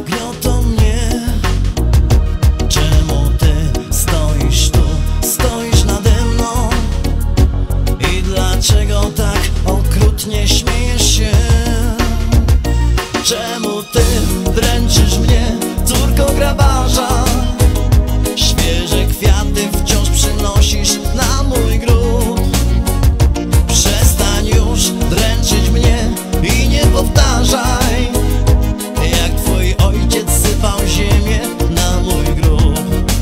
gniotą mnie. Czemu ty stoisz tu, stoisz nade mną? I dlaczego tak okrutnie śmiejesz się? Czemu ty dręczysz mnie, córko grabarza? Świeże kwiaty wciąż przynosisz na mój grób. Przestań już dręczyć mnie i nie powtarzaj, jak twój ojciec sypał ziemię na mój grób.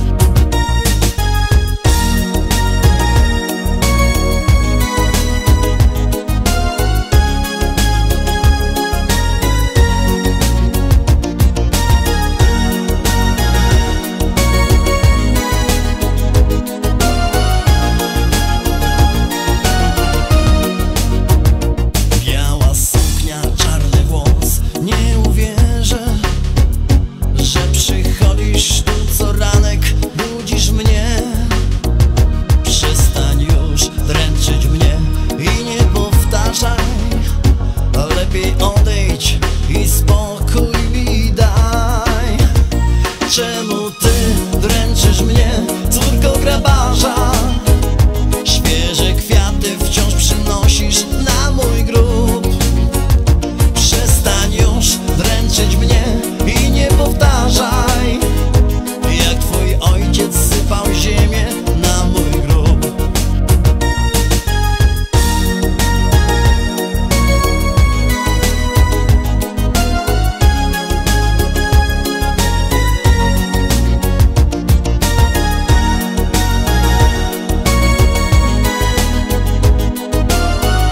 Lepiej odejdź i spokój mi daj. Czemu ty dręczysz mnie, córko grabarza? Świeże kwiaty wciąż przynosisz na mój grób. Przestań już dręczyć mnie i nie powtarzaj, jak twój ojciec sypał ziemię na mój grób.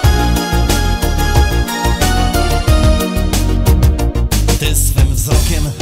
Swym wzrokiem